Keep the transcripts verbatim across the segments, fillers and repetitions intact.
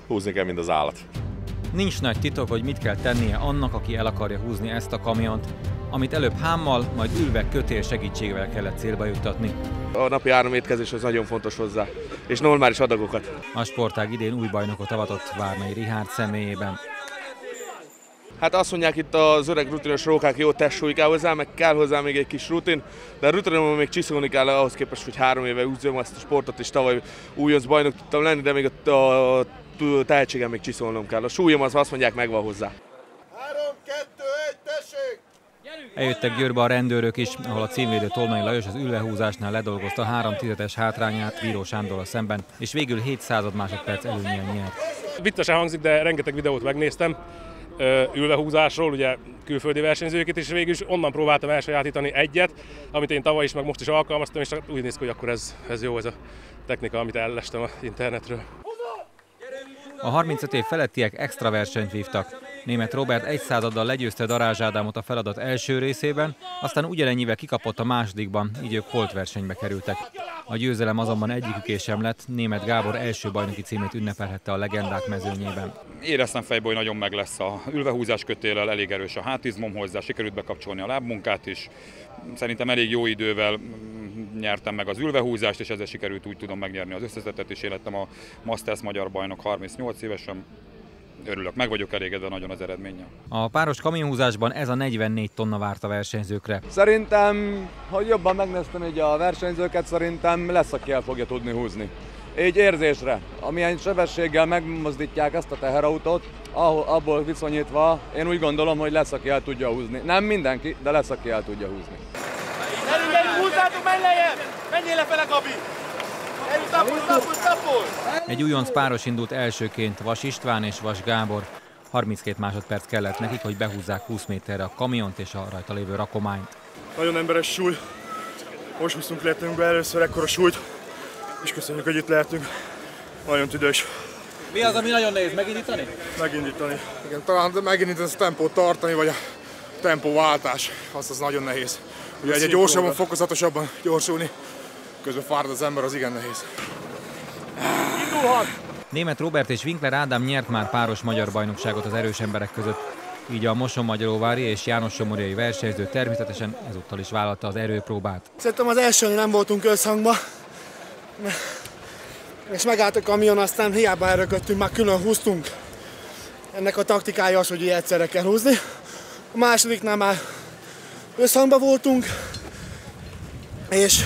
húzni kell, mint az állat. Nincs nagy titok, hogy mit kell tennie annak, aki el akarja húzni ezt a kamiont, amit előbb hámmal, majd ülve kötél segítségével kellett célba juttatni. A napi három étkezés az nagyon fontos hozzá, és normális adagokat. A sportág idén új bajnokot avatott Várnai Richárd személyében. Hát azt mondják itt az öreg rutinos rókák, jó testsúly kell hozzá, meg kell hozzá még egy kis rutin, de a rutinomon még csiszolni kell ahhoz képest, hogy három éve úszom ezt a sportot, és tavaly újonc bajnok tudtam lenni, de még a, a, a tehetségem még csiszolnom kell. A súlyom az, azt mondják, megvan hozzá. három, kettő, egy, tessék! Eljöttek Győrbe a rendőrök is, ahol a címvédő Tolnai Lajos az ülvehúzásnál ledolgozta három tizedes hátrányát Bíró Sándorral szemben, és végül hétszázad másodperc előnnyel nyert. Viccesen hangzik, de rengeteg videót megnéztem ülvehúzásról, ugye külföldi versenyzőket, és végül is onnan próbáltam elsajátítani egyet, amit én tavaly is, meg most is alkalmaztam, és úgy néz ki, hogy akkor ez, ez jó, ez a technika, amit ellestem az internetről. A harmincöt év felettiek extra versenyt vívtak. Németh Róbert egy századdal legyőzte Darázs Ádámot a feladat első részében, aztán ugyanennyivel kikapott a másodikban, így ők holtversenybe kerültek. A győzelem azonban egyiküké sem lett, Németh Gábor első bajnoki címét ünnepelhette a legendák mezőnyében. Éreztem fejből, hogy nagyon meg lesz a ülvehúzás kötéllel, elég erős a hátizmom hozzá, sikerült bekapcsolni a lábmunkát is. Szerintem elég jó idővel nyertem meg az ülvehúzást, és ezzel sikerült úgy tudom megnyerni az összeszetet, és én lettem a Masters magyar bajnok harmincnyolc évesen. Örülök, meg vagyok elégedve nagyon az eredménnyel. A páros kamionhúzásban ez a negyvennégy tonna várt a versenyzőkre. Szerintem, hogy jobban megnéztem így a versenyzőket, szerintem lesz, aki el fogja tudni húzni. Így érzésre, amilyen sebességgel megmozdítják ezt a teherautót, abból viszonyítva én úgy gondolom, hogy lesz, aki el tudja húzni. Nem mindenki, de lesz, aki el tudja húzni. Gyerünk, gyerünk, húzzátok, menj lejjebb! Menjél lefele, Gabi! Gyerünk, tapol, tapol, tapol! Egy újonc páros indult elsőként, Vas István és Vas Gábor. harminckét másodperc kellett nekik, hogy behúzzák húsz méterre a kamiont és a rajta lévő rakományt. Nagyon emberes súly. Most húztunk lehetünk be először ekkora súlyt, és köszönjük, hogy itt lehetünk. Nagyon tüdős. Mi az, ami nagyon nehéz? Megindítani? Megindítani. Igen, talán megindítani a tempót tartani, vagy a tempóváltás, az az nagyon nehéz. Ugye egy gyorsabban, fokozatosabban gyorsulni, közben fárad az ember, az igen nehéz. Indulhat! Németh Róbert és Winkler Ádám nyert már páros magyar bajnokságot az erős emberek között. Így a Mosonmagyaróvári és János-Somorjai versenyző természetesen ezúttal is vállalta az erőpróbát. Szerintem az elsőn nem voltunk összhangban, és megállt a kamion, aztán hiába erőködtünk, már külön húztunk. Ennek a taktikája az, hogy így egyszerre kell húzni. A másodiknál már összhangban voltunk, és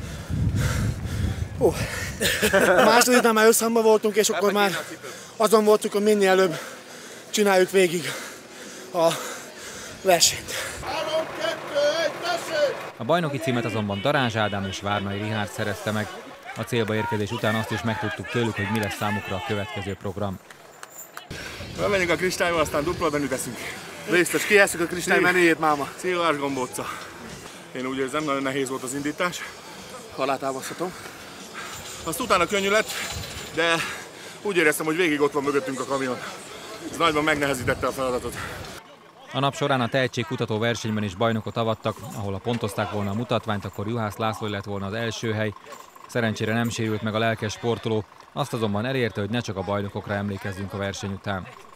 ó, a másodiknál már összhangban voltunk, és akkor már azon voltunk, hogy minél előbb csináljuk végig a versenyt. három, kettő, egy, tessék! A bajnoki címet azonban Darázs Ádám és Várnai Richárd szerezte meg. A célba érkezés után azt is megtudtuk tőlük, hogy mi lesz számukra a következő program. Bemegyünk a kristályba, aztán dupla menüt eszünk. Biztos, kihesszük a kristály menéjét, máma. Szilvás gombóca. Én úgy érzem, nagyon nehéz volt az indítás. Alátámaszthatom. Azt utána könnyű lett, de úgy éreztem, hogy végig ott van mögöttünk a kamion. Ez nagyban megnehezítette a feladatot. A nap során a tehetségkutató versenyben is bajnokot avattak, ahol a pontozták volna a mutatványt, akkor Juhász László lett volna az első hely. Szerencsére nem sérült meg a lelkes sportoló, azt azonban elérte, hogy ne csak a bajnokokra emlékezzünk a verseny után.